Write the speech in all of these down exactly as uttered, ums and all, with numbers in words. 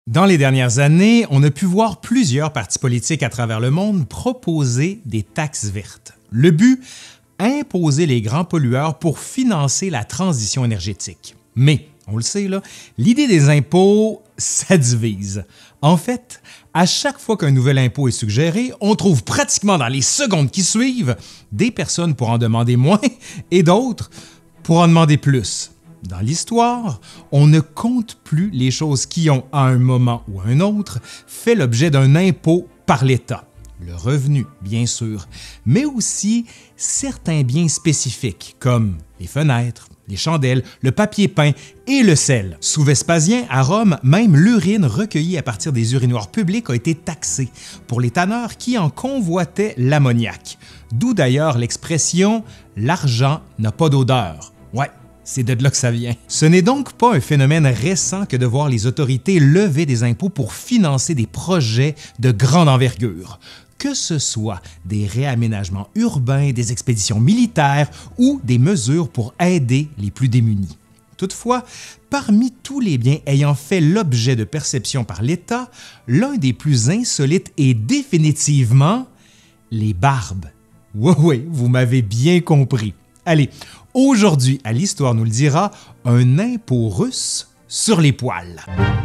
Dans les dernières années, on a pu voir plusieurs partis politiques à travers le monde proposer des taxes vertes. Le but, imposer les grands pollueurs pour financer la transition énergétique. Mais, on le sait, là, l'idée des impôts, ça divise. En fait, à chaque fois qu'un nouvel impôt est suggéré, on trouve pratiquement dans les secondes qui suivent des personnes pour en demander moins et d'autres pour en demander plus. Dans l'histoire, on ne compte plus les choses qui ont, à un moment ou à un autre, fait l'objet d'un impôt par l'État. Le revenu, bien sûr, mais aussi certains biens spécifiques comme les fenêtres, les chandelles, le papier peint et le sel. Sous Vespasien, à Rome, même l'urine recueillie à partir des urinoirs publics a été taxée pour les tanneurs qui en convoitaient l'ammoniac. D'où d'ailleurs l'expression « l'argent n'a pas d'odeur ». Ouais. C'est de là que ça vient. Ce n'est donc pas un phénomène récent que de voir les autorités lever des impôts pour financer des projets de grande envergure, que ce soit des réaménagements urbains, des expéditions militaires ou des mesures pour aider les plus démunis. Toutefois, parmi tous les biens ayant fait l'objet de perception par l'État, l'un des plus insolites est définitivement les barbes. Oui, oui, vous m'avez bien compris. Allez, aujourd'hui, à l'Histoire nous le dira, un impôt russe sur les poils.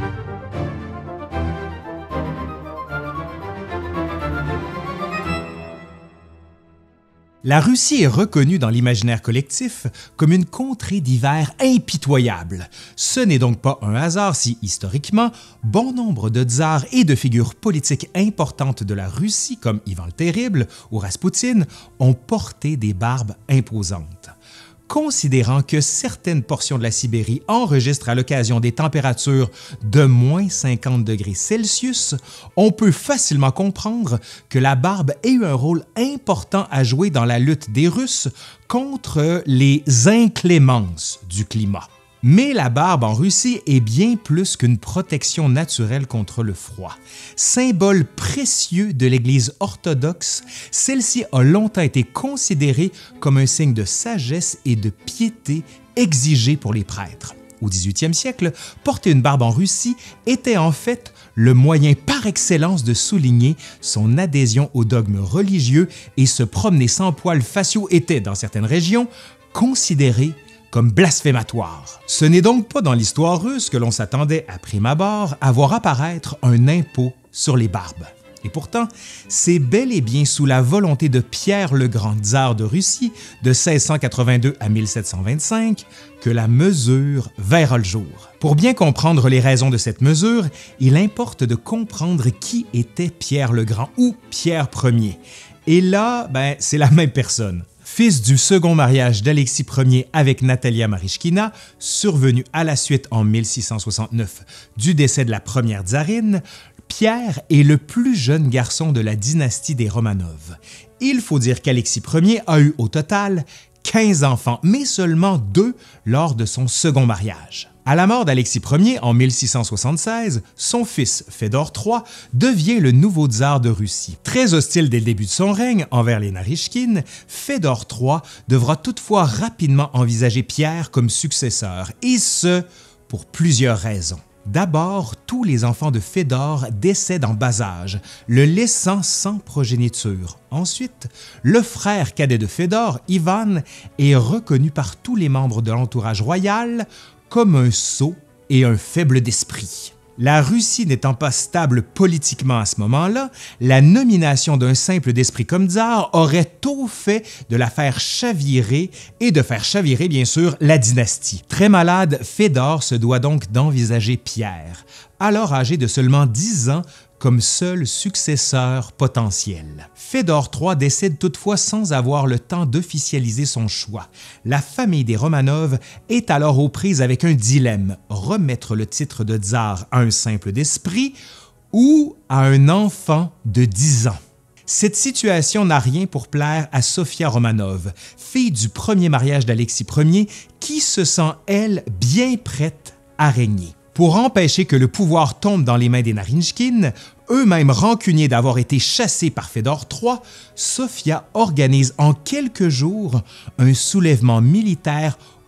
La Russie est reconnue dans l'imaginaire collectif comme une contrée d'hiver impitoyable. Ce n'est donc pas un hasard si, historiquement, bon nombre de tsars et de figures politiques importantes de la Russie, comme Ivan le Terrible ou Raspoutine, ont porté des barbes imposantes. Considérant que certaines portions de la Sibérie enregistrent à l'occasion des températures de moins cinquante degrés Celsius, on peut facilement comprendre que la barbe ait eu un rôle important à jouer dans la lutte des Russes contre les inclémences du climat. Mais la barbe en Russie est bien plus qu'une protection naturelle contre le froid. Symbole précieux de l'Église orthodoxe, celle-ci a longtemps été considérée comme un signe de sagesse et de piété exigé pour les prêtres. Au dix-huitième siècle, porter une barbe en Russie était en fait le moyen par excellence de souligner son adhésion au dogme religieux et se promener sans poils faciaux était, dans certaines régions, considéré comme blasphématoire. Ce n'est donc pas dans l'histoire russe que l'on s'attendait à prime abord à voir apparaître un impôt sur les barbes. Et pourtant, c'est bel et bien sous la volonté de Pierre le Grand, tsar de Russie, de seize cent quatre-vingt-deux à mille sept cent vingt-cinq, que la mesure verra le jour. Pour bien comprendre les raisons de cette mesure, il importe de comprendre qui était Pierre le Grand ou Pierre Ier. Et là, ben, c'est la même personne. Fils du second mariage d'Alexis Ier avec Natalia Marychkina, survenu à la suite en mille six cent soixante-neuf du décès de la première tsarine, Pierre est le plus jeune garçon de la dynastie des Romanov. Il faut dire qu'Alexis Ier a eu au total quinze enfants, mais seulement deux lors de son second mariage. À la mort d'Alexis Ier en mille six cent soixante-seize, son fils Fédor trois devient le nouveau tsar de Russie. Très hostile dès le début de son règne envers les Narychkines, Fédor trois devra toutefois rapidement envisager Pierre comme successeur, et ce, pour plusieurs raisons. D'abord, tous les enfants de Fédor décèdent en bas âge, le laissant sans progéniture. Ensuite, le frère cadet de Fédor, Ivan, est reconnu par tous les membres de l'entourage royal comme un sot et un faible d'esprit. La Russie n'étant pas stable politiquement à ce moment-là, la nomination d'un simple d'esprit comme tsar aurait tôt fait de la faire chavirer et de faire chavirer bien sûr la dynastie. Très malade, Fédor se doit donc d'envisager Pierre, alors âgé de seulement dix ans, comme seul successeur potentiel. Fédor trois décède toutefois sans avoir le temps d'officialiser son choix. La famille des Romanov est alors aux prises avec un dilemme, remettre le titre de tsar à un simple d'esprit ou à un enfant de dix ans. Cette situation n'a rien pour plaire à Sofia Romanov, fille du premier mariage d'Alexis Ier, qui se sent, elle, bien prête à régner. Pour empêcher que le pouvoir tombe dans les mains des Narychkines, eux-mêmes rancuniers d'avoir été chassés par Fédor trois, Sofia organise en quelques jours un soulèvement militaire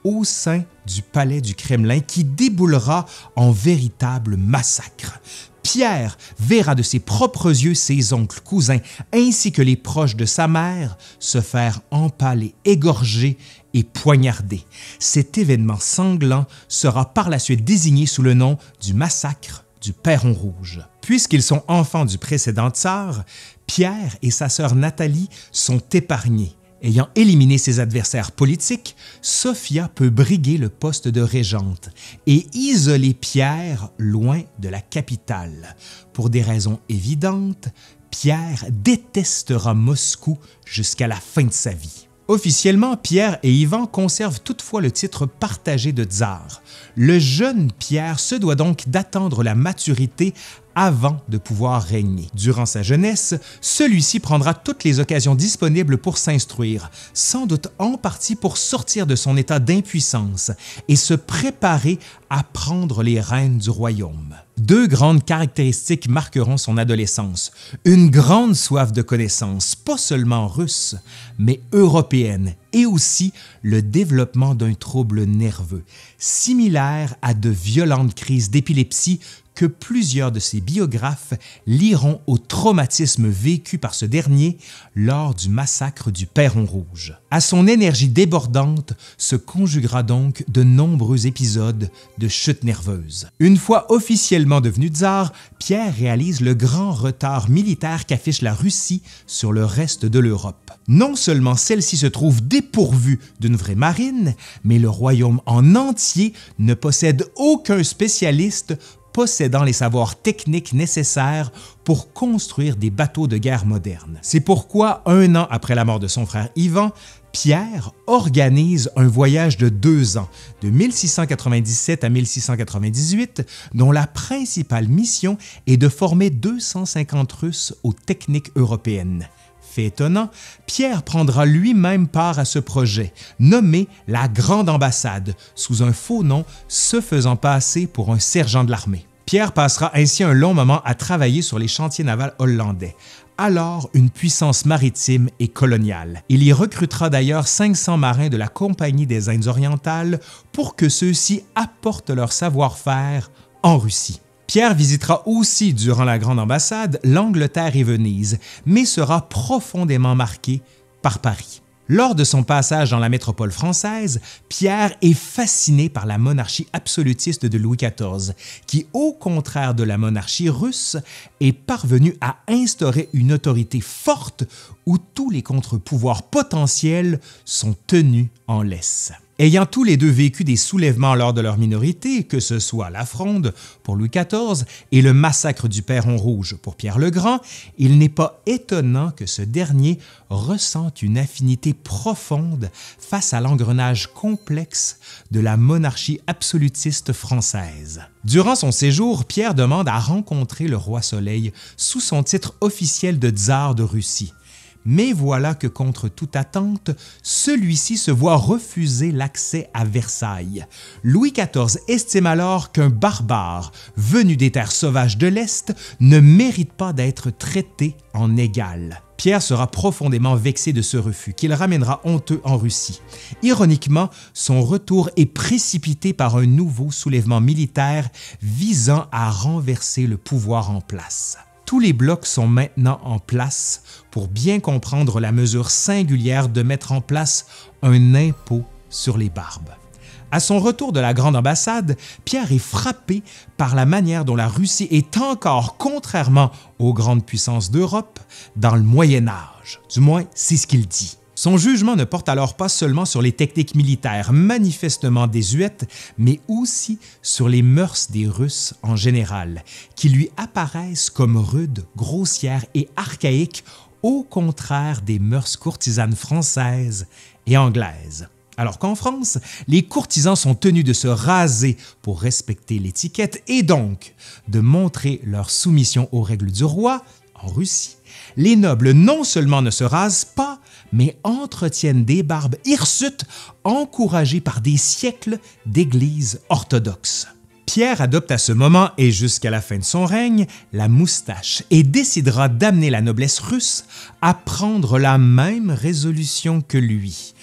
au sein du palais du Kremlin qui déboulera en véritable massacre. Pierre verra de ses propres yeux ses oncles, cousins, ainsi que les proches de sa mère se faire empaler, égorger et poignarder. Cet événement sanglant sera par la suite désigné sous le nom du massacre du Perron rouge. Puisqu'ils sont enfants du précédent tsar, Pierre et sa sœur Nathalie sont épargnés. Ayant éliminé ses adversaires politiques, Sophia peut briguer le poste de régente et isoler Pierre loin de la capitale. Pour des raisons évidentes, Pierre détestera Moscou jusqu'à la fin de sa vie. Officiellement, Pierre et Ivan conservent toutefois le titre partagé de tsar. Le jeune Pierre se doit donc d'attendre la maturité avant de pouvoir régner. Durant sa jeunesse, celui-ci prendra toutes les occasions disponibles pour s'instruire, sans doute en partie pour sortir de son état d'impuissance et se préparer à prendre les rênes du royaume. Deux grandes caractéristiques marqueront son adolescence. Une grande soif de connaissance, pas seulement russe, mais européenne, et aussi le développement d'un trouble nerveux, similaire à de violentes crises d'épilepsie que plusieurs de ses biographes lieront au traumatisme vécu par ce dernier lors du massacre du Perron rouge. À son énergie débordante se conjuguera donc de nombreux épisodes de chute nerveuse. Une fois officiellement devenu tsar, Pierre réalise le grand retard militaire qu'affiche la Russie sur le reste de l'Europe. Non seulement celle-ci se trouve dépourvue d'une vraie marine, mais le royaume en entier ne possède aucun spécialiste possédant les savoirs techniques nécessaires pour construire des bateaux de guerre modernes. C'est pourquoi, un an après la mort de son frère Ivan, Pierre organise un voyage de deux ans, de mille six cent quatre-vingt-dix-sept à mille six cent quatre-vingt-dix-huit, dont la principale mission est de former deux cent cinquante Russes aux techniques européennes. Fait étonnant, Pierre prendra lui-même part à ce projet, nommé la Grande Ambassade, sous un faux nom se faisant passer pour un sergent de l'armée. Pierre passera ainsi un long moment à travailler sur les chantiers navals hollandais, alors une puissance maritime et coloniale. Il y recrutera d'ailleurs cinq cents marins de la Compagnie des Indes orientales pour que ceux-ci apportent leur savoir-faire en Russie. Pierre visitera aussi, durant la Grande Ambassade, l'Angleterre et Venise, mais sera profondément marqué par Paris. Lors de son passage dans la métropole française, Pierre est fasciné par la monarchie absolutiste de Louis quatorze, qui, au contraire de la monarchie russe, est parvenue à instaurer une autorité forte où tous les contre-pouvoirs potentiels sont tenus en laisse. Ayant tous les deux vécu des soulèvements lors de leur minorité, que ce soit la Fronde pour Louis quatorze et le massacre du Perron rouge pour Pierre le Grand, il n'est pas étonnant que ce dernier ressente une affinité profonde face à l'engrenage complexe de la monarchie absolutiste française. Durant son séjour, Pierre demande à rencontrer le roi Soleil sous son titre officiel de tsar de Russie. Mais voilà que contre toute attente, celui-ci se voit refuser l'accès à Versailles. Louis quatorze estime alors qu'un barbare venu des terres sauvages de l'Est ne mérite pas d'être traité en égal. Pierre sera profondément vexé de ce refus, qu'il ramènera honteux en Russie. Ironiquement, son retour est précipité par un nouveau soulèvement militaire visant à renverser le pouvoir en place. Tous les blocs sont maintenant en place pour bien comprendre la mesure singulière de mettre en place un impôt sur les barbes. À son retour de la Grande Ambassade, Pierre est frappé par la manière dont la Russie est encore, contrairement aux grandes puissances d'Europe, dans le Moyen Âge. Du moins, c'est ce qu'il dit. Son jugement ne porte alors pas seulement sur les techniques militaires manifestement désuètes, mais aussi sur les mœurs des Russes en général, qui lui apparaissent comme rudes, grossières et archaïques, au contraire des mœurs courtisanes françaises et anglaises. Alors qu'en France, les courtisans sont tenus de se raser pour respecter l'étiquette et donc de montrer leur soumission aux règles du roi. En Russie, les nobles non seulement ne se rasent pas, mais entretiennent des barbes hirsutes encouragées par des siècles d'églises orthodoxes. Pierre adopte à ce moment et jusqu'à la fin de son règne la moustache et décidera d'amener la noblesse russe à prendre la même résolution que lui.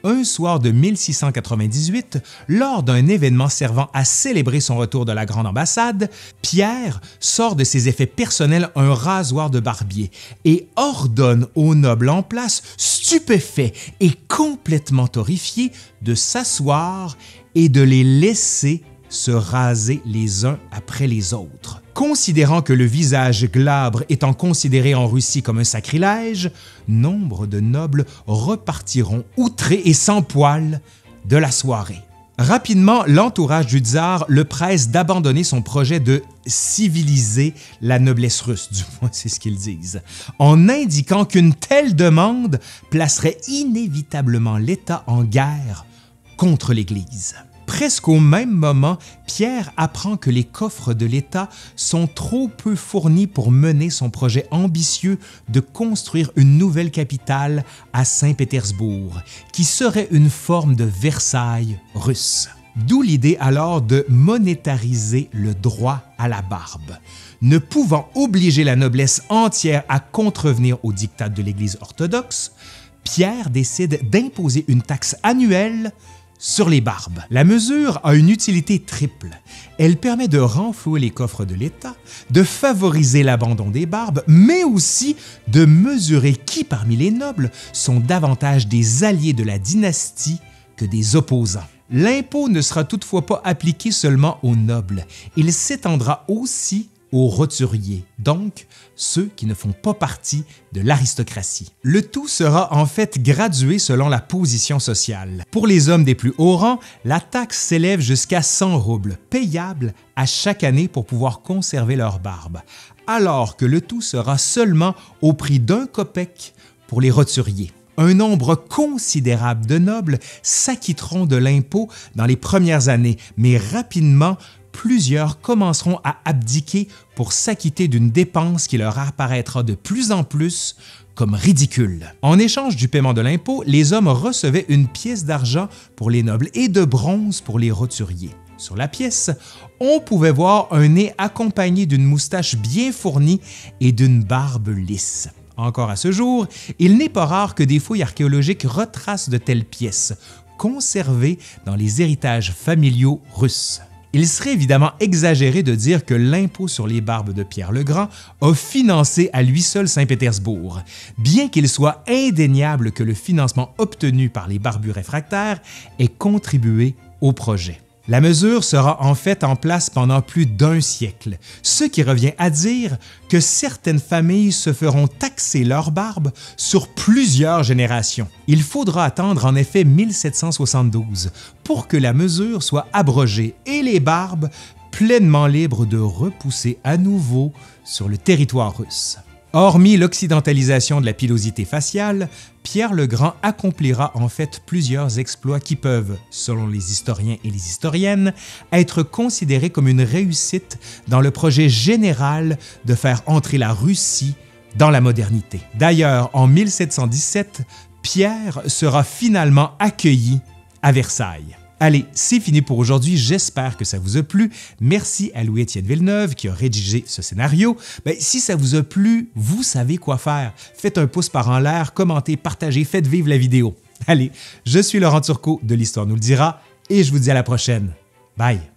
Un soir de mille six cent quatre-vingt-dix-huit, lors d'un événement servant à célébrer son retour de la Grande Ambassade, Pierre sort de ses effets personnels un rasoir de barbier et ordonne aux nobles en place, stupéfaits et complètement horrifiés, de s'asseoir et de les laisser se raser les uns après les autres. Considérant que le visage glabre étant considéré en Russie comme un sacrilège, nombre de nobles repartiront outrés et sans poils de la soirée. Rapidement, l'entourage du tsar le presse d'abandonner son projet de civiliser la noblesse russe, du moins c'est ce qu'ils disent, en indiquant qu'une telle demande placerait inévitablement l'État en guerre contre l'Église. Presque au même moment, Pierre apprend que les coffres de l'État sont trop peu fournis pour mener son projet ambitieux de construire une nouvelle capitale à Saint-Pétersbourg, qui serait une forme de Versailles russe. D'où l'idée alors de monétariser le droit à la barbe. Ne pouvant obliger la noblesse entière à contrevenir aux diktats de l'Église orthodoxe, Pierre décide d'imposer une taxe annuelle sur les barbes. La mesure a une utilité triple. Elle permet de renflouer les coffres de l'État, de favoriser l'abandon des barbes, mais aussi de mesurer qui parmi les nobles sont davantage des alliés de la dynastie que des opposants. L'impôt ne sera toutefois pas appliqué seulement aux nobles, il s'étendra aussi aux roturiers, donc ceux qui ne font pas partie de l'aristocratie. Le tout sera en fait gradué selon la position sociale. Pour les hommes des plus hauts rangs, la taxe s'élève jusqu'à cent roubles, payables à chaque année pour pouvoir conserver leur barbe, alors que le tout sera seulement au prix d'un kopek pour les roturiers. Un nombre considérable de nobles s'acquitteront de l'impôt dans les premières années, mais rapidement, plusieurs commenceront à abdiquer pour s'acquitter d'une dépense qui leur apparaîtra de plus en plus comme ridicule. En échange du paiement de l'impôt, les hommes recevaient une pièce d'argent pour les nobles et de bronze pour les roturiers. Sur la pièce, on pouvait voir un nez accompagné d'une moustache bien fournie et d'une barbe lisse. Encore à ce jour, il n'est pas rare que des fouilles archéologiques retracent de telles pièces, conservées dans les héritages familiaux russes. Il serait évidemment exagéré de dire que l'impôt sur les barbes de Pierre le Grand a financé à lui seul Saint-Pétersbourg, bien qu'il soit indéniable que le financement obtenu par les barbus réfractaires ait contribué au projet. La mesure sera en fait en place pendant plus d'un siècle, ce qui revient à dire que certaines familles se feront taxer leur barbe sur plusieurs générations. Il faudra attendre en effet mille sept cent soixante-douze pour que la mesure soit abrogée et les barbes pleinement libres de repousser à nouveau sur le territoire russe. Hormis l'occidentalisation de la pilosité faciale, Pierre le Grand accomplira en fait plusieurs exploits qui peuvent, selon les historiens et les historiennes, être considérés comme une réussite dans le projet général de faire entrer la Russie dans la modernité. D'ailleurs, en mille sept cent dix-sept, Pierre sera finalement accueilli à Versailles. Allez, c'est fini pour aujourd'hui, j'espère que ça vous a plu. Merci à Louis-Étienne Villeneuve qui a rédigé ce scénario. Ben, si ça vous a plu, vous savez quoi faire. Faites un pouce par en l'air, commentez, partagez, faites vivre la vidéo. Allez, je suis Laurent Turcot de l'Histoire nous le dira et je vous dis à la prochaine. Bye!